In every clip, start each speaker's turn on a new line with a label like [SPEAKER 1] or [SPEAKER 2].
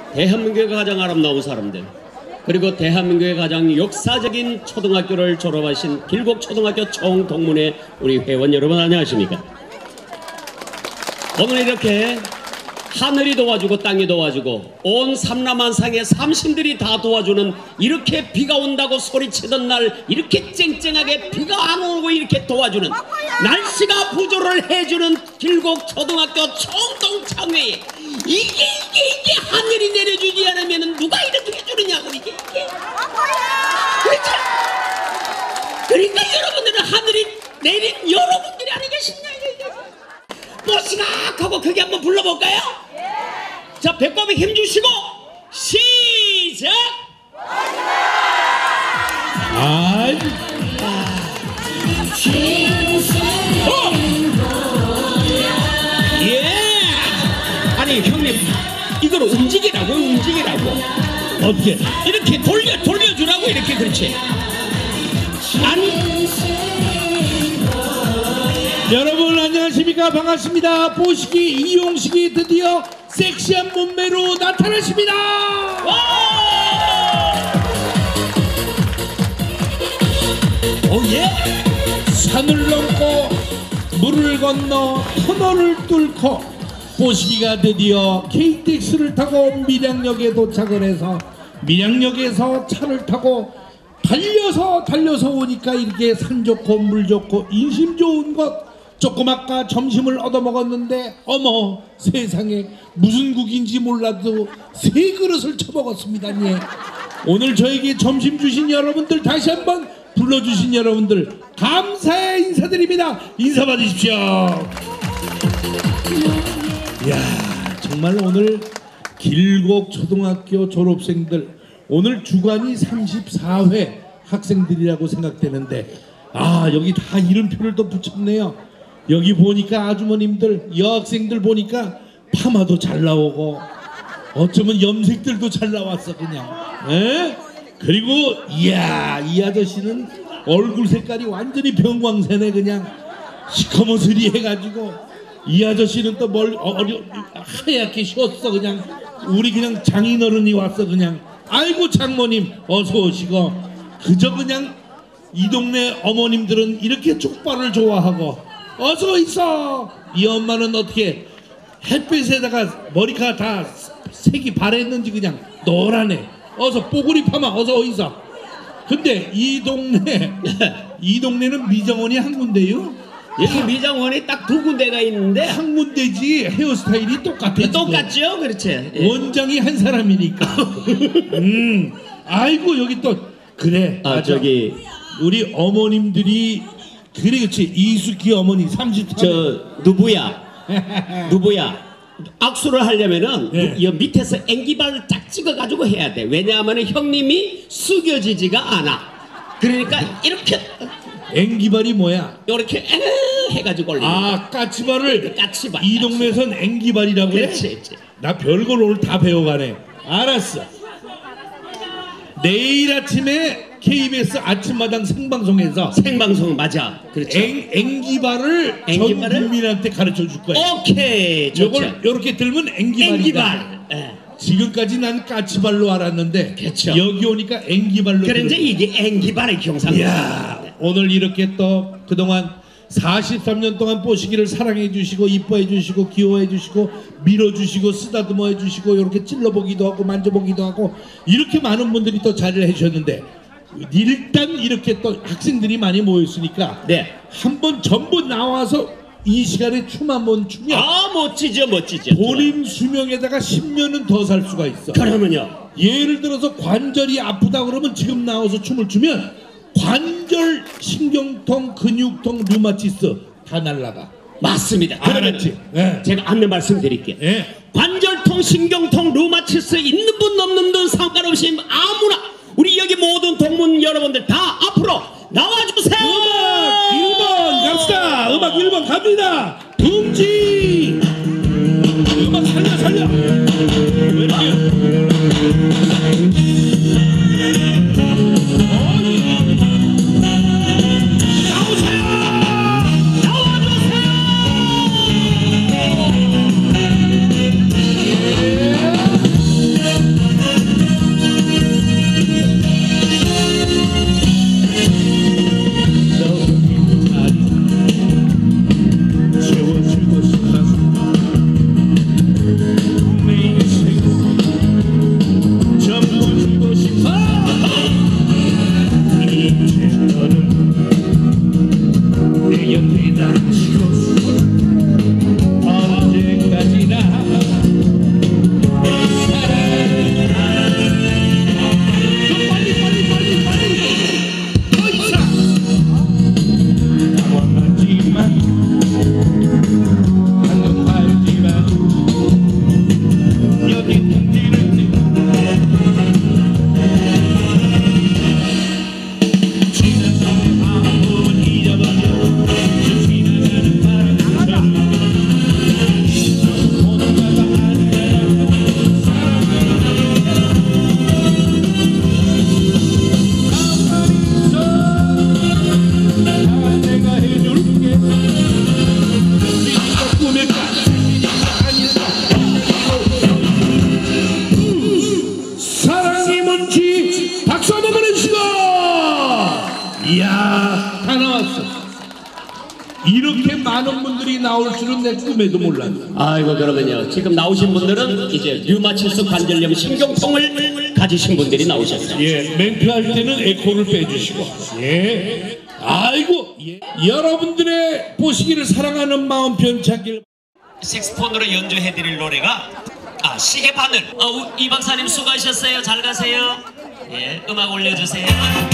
[SPEAKER 1] 대한민국의 가장 아름다운 사람들, 그리고 대한민국의 가장 역사적인 초등학교를 졸업하신 길곡초등학교 총동문회 우리 회원 여러분 안녕하십니까? 오늘 이렇게 하늘이 도와주고 땅이 도와주고 온 삼라만상의 삼신들이 다 도와주는, 이렇게 비가 온다고 소리치던 날 이렇게 쨍쨍하게 비가 안 오고 이렇게 도와주는, 날씨가 부조를 해주는 길곡초등학교 총동창회에 이게 하늘이 내려주지 않으면 누가 이렇게 해주느냐고. 이게 그렇죠. 그러니까 여러분들은 하늘이 내린 여러분들이 아니겠습니까? 뽀시각하고 크게 한번 불러볼까요? 자, 배꼽에 힘 주시고 시작! 예! 아니 형님, 이걸 움직이라고. 어떻게? 이렇게 돌려주라고. 이렇게. 그렇지. 아니,
[SPEAKER 2] 여러분 안녕하십니까? 반갑습니다. 뽀시기 이용식이 드디어 섹시한 몸매로 나타났습니다.
[SPEAKER 1] 오예!
[SPEAKER 2] 산을 넘고 물을 건너 터널을 뚫고 뽀시기가 드디어 KTX를 타고 밀양역에 도착을 해서 밀양역에서 차를 타고 달려서 오니까 이렇게 산 좋고 물 좋고 인심 좋은 곳, 조금 아까 점심을 얻어먹었는데 어머 세상에 무슨 국인지 몰라도 3그릇을 쳐먹었습니다. 예. 오늘 저에게 점심 주신 여러분들, 다시 한번 불러주신 여러분들 감사의 인사드립니다. 인사 받으십시오. 이야, 정말 오늘 길곡초등학교 졸업생들, 오늘 주관이 34회 학생들이라고 생각되는데, 여기 다 이름표를 또 붙였네요. 여기 보니까 아주머님들, 여학생들 보니까 파마도 잘 나오고 어쩌면 염색들도 잘 나왔어 그냥. 에? 그리고 이야, 이 아저씨는 얼굴 색깔이 완전히 병광새네. 그냥 시커먼스리 해가지고 이 아저씨는 또 하얗게 쉬었어. 그냥 우리 그냥 장인어른이 왔어 그냥. 아이고 장모님 어서 오시고. 그저 그냥 이 동네 어머님들은 이렇게 족발을 좋아하고 어서 있어. 이 엄마는 어떻게 햇빛에다가 머리카락 다 색이 바랬는지 그냥 노랗네. 어서 뽀글이 파마 어서 있어. 근데 이 동네는 미정원이 한 군데요.
[SPEAKER 1] 여기 미정원이 딱 2군데가 있는데
[SPEAKER 2] 한 군데지 헤어스타일이 똑같아.
[SPEAKER 1] 똑같죠? 그렇지. 예.
[SPEAKER 2] 원장이 한 사람이니까. 아이고 여기 또 그래.
[SPEAKER 1] 저기
[SPEAKER 2] 우리 어머님들이 그렇지. 이숙희 어머니 30대.
[SPEAKER 1] 저 누구야 악수를 하려면은 이 밑에서 앵기발을 딱 찍어가지고 해야 돼. 왜냐하면 형님이 숙여지지가 않아. 그러니까 이렇게
[SPEAKER 2] 앵기발이 뭐야?
[SPEAKER 1] 이렇게 해가지고 올리는 거야.
[SPEAKER 2] 까치발을.
[SPEAKER 1] 까치발.
[SPEAKER 2] 이 동네에선 앵기발이라고 그래?
[SPEAKER 1] 그렇지.
[SPEAKER 2] 나 별걸 오늘 다 배워가네. 알았어. 내일 아침에 KBS 아침마당 생방송에서
[SPEAKER 1] 생방송 맞아. 그렇죠.
[SPEAKER 2] 앵기발을 전 국민한테 가르쳐 줄 거야.
[SPEAKER 1] 오케이.
[SPEAKER 2] 요걸 요렇게 들면 앵기발이다.
[SPEAKER 1] 앵기발. 예.
[SPEAKER 2] 지금까지 난 까치발로 알았는데
[SPEAKER 1] 그렇죠.
[SPEAKER 2] 여기 오니까 앵기발로.
[SPEAKER 1] 그런데 이게 앵기발의 경상.
[SPEAKER 2] 이야, 오늘 이렇게 또 그동안 43년 동안 뽀시기를 사랑해 주시고 이뻐해 주시고 귀여워해 주시고 밀어주시고 쓰다듬어 해 주시고 이렇게 찔러보기도 하고 만져보기도 하고 이렇게 많은 분들이 또 자리를 해주셨는데, 일단 이렇게 또 학생들이 많이 모였으니까 한번 전부 나와서 이 시간에 춤 한번 추면
[SPEAKER 1] 멋지죠.
[SPEAKER 2] 본인 수명에다가 10년은 더 살 수가 있어.
[SPEAKER 1] 그러면요,
[SPEAKER 2] 예를 들어서 관절이 아프다 그러면 지금 나와서 춤을 추면 관절, 신경통, 근육통, 류마티스 다 날라가.
[SPEAKER 1] 맞습니다.
[SPEAKER 2] 그렇지. 네.
[SPEAKER 1] 제가 안내 말씀드릴게요. 관절통, 신경통, 류마티스 있는 분 없는 분 상관없이 아무나 우리 여기 모든 동문 여러분들 다 앞으로 나와주세요.
[SPEAKER 2] 음악 1번 갑시다. 음악 1번 갑니다. 둥지. 음악 살려. 왜 이렇게 많은 분들이 나올 줄은 내 꿈에도 몰랐네.
[SPEAKER 1] 아이고, 그러면요, 지금 나오신 분들은 이제 류마티스 관절염 신경통을 가지신 분들이 나오셨어요.
[SPEAKER 2] 예, 멘트할 때는 에코를 빼주시고. 예. 아이고, 예. 여러분들의 보시기를 사랑하는 마음 변찮길.
[SPEAKER 1] 색스폰으로 연주해드릴 노래가 시계 바늘. 이 박사님 수고하셨어요. 잘 가세요. 예, 음악 올려주세요.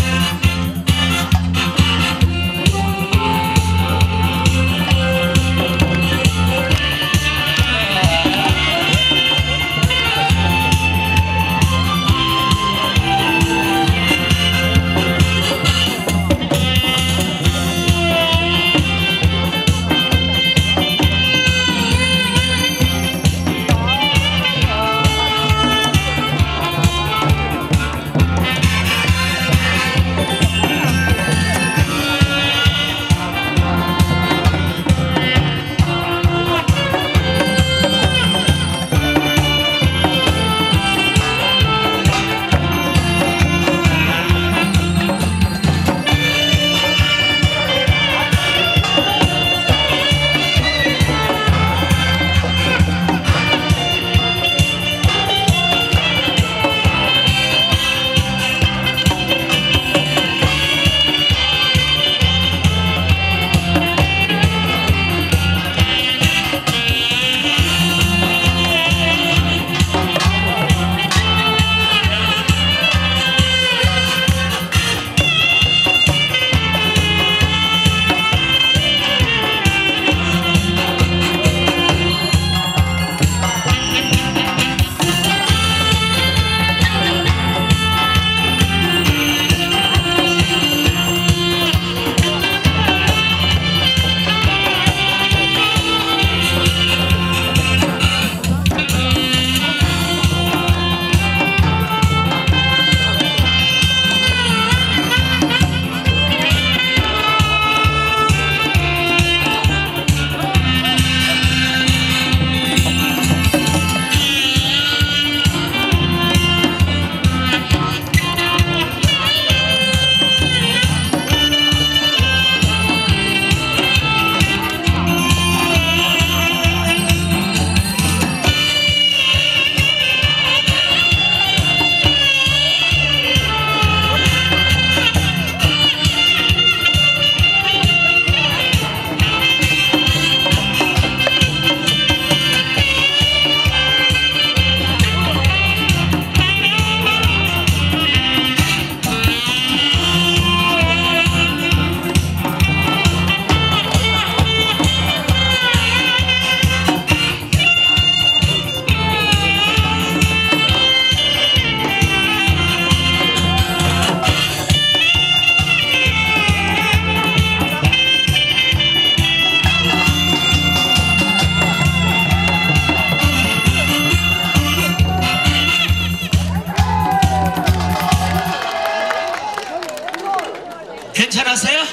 [SPEAKER 1] 괜찮았어요?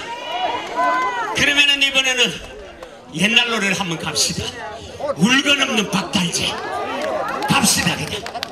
[SPEAKER 1] 그러면은 이번에는 옛날 노래를 한번 갑시다. 울건 없는 박달재 갑시다 그냥.